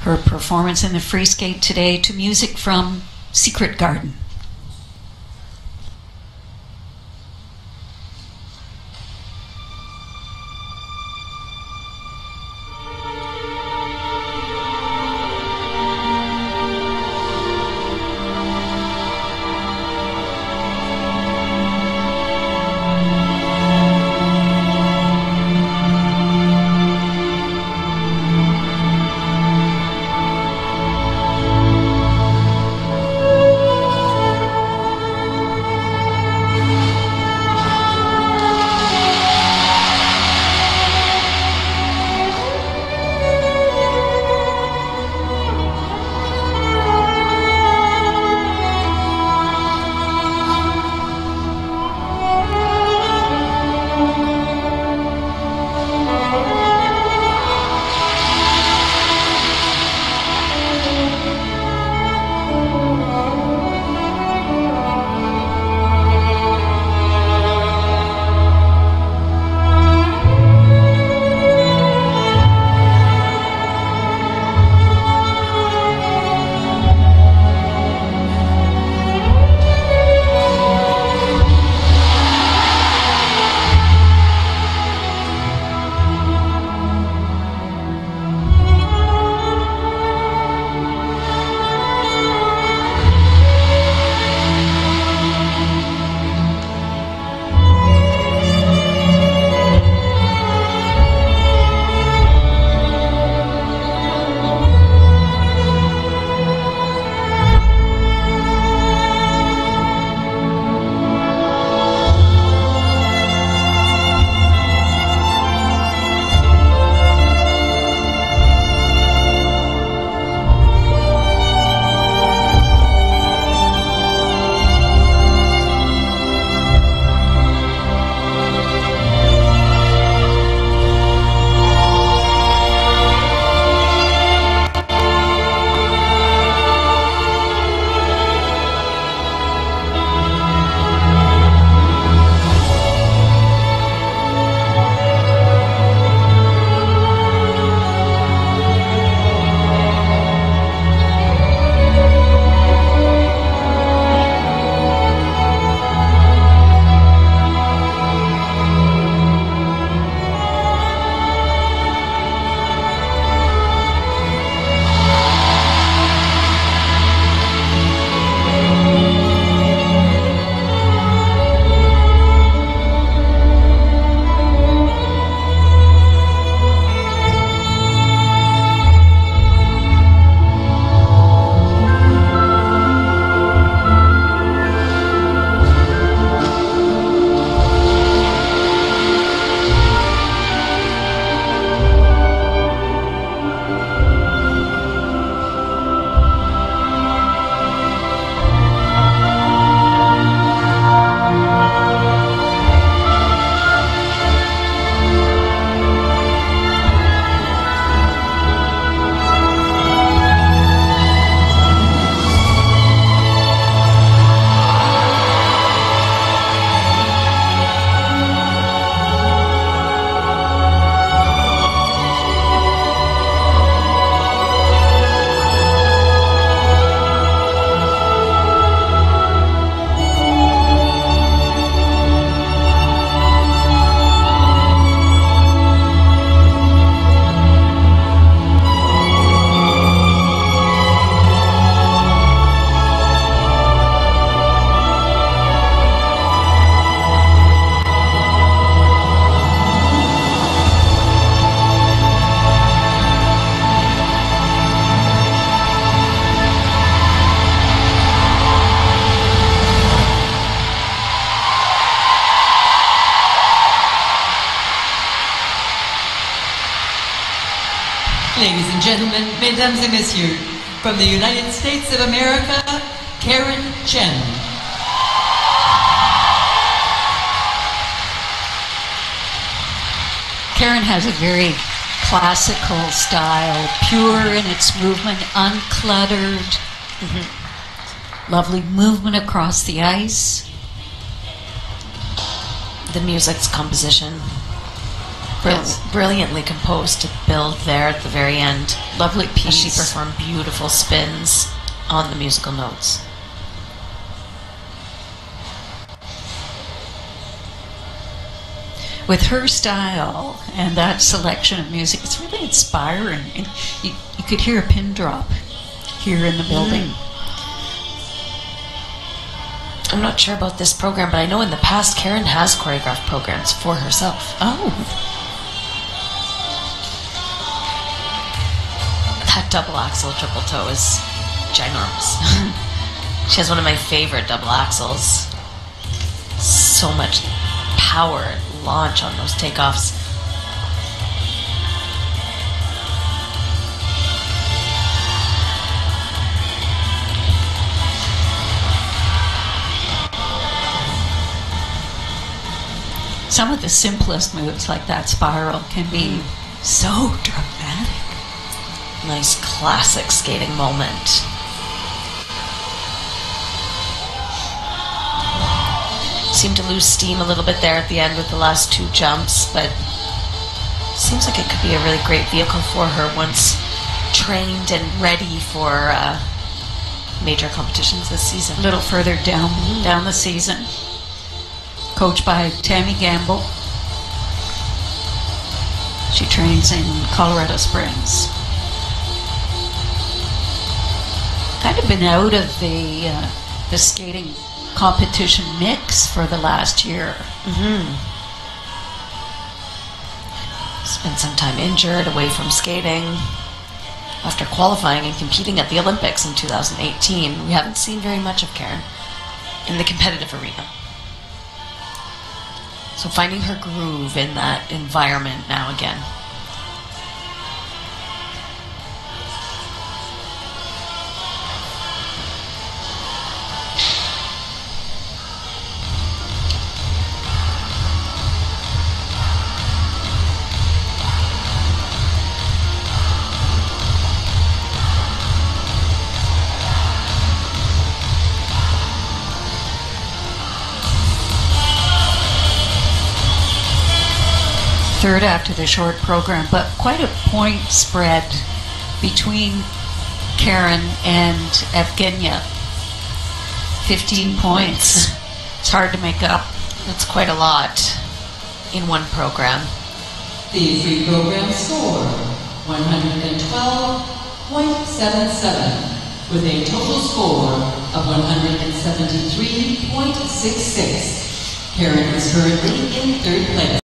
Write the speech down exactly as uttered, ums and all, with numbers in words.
her performance in the free skate today to music from Secret Garden. Ladies and gentlemen, mesdames et messieurs, from the United States of America, Karen Chen. Karen has a very classical style, pure in its movement, uncluttered, mm-hmm. lovely movement across the ice. The music's composition. Brill- Yes. Brilliantly composed to build there at the very end. Lovely As she piece. performed beautiful spins on the musical notes. With her style and that selection of music, it's really inspiring. And you, you could hear a pin drop here in the building. I'm not sure about this program, but I know in the past Karen has choreographed programs for herself. Oh, That double axel triple toe is ginormous. She has one of my favorite double axels. So much power and launch on those takeoffs. some of the simplest moves, like that spiral, can be so dramatic. Nice classic skating moment. Seemed to lose steam a little bit there at the end with the last two jumps, but seems like it could be a really great vehicle for her once trained and ready for uh, major competitions this season. A little further down down the season. Coached by Tammy Gamble. She trains in Colorado Springs. Kind of been out of the uh, the skating competition mix for the last year. Mm-hmm. Spent some time injured, away from skating. After qualifying and competing at the Olympics in two thousand eighteen, we haven't seen very much of Karen in the competitive arena. So finding her groove in that environment now again. Third after the short program, but quite a point spread between Karen and Evgenia. fifteen points. It's hard to make up. That's quite a lot in one program. The free program score, one hundred twelve point seven seven, with a total score of one hundred seventy-three point six six. Karen is currently in third place.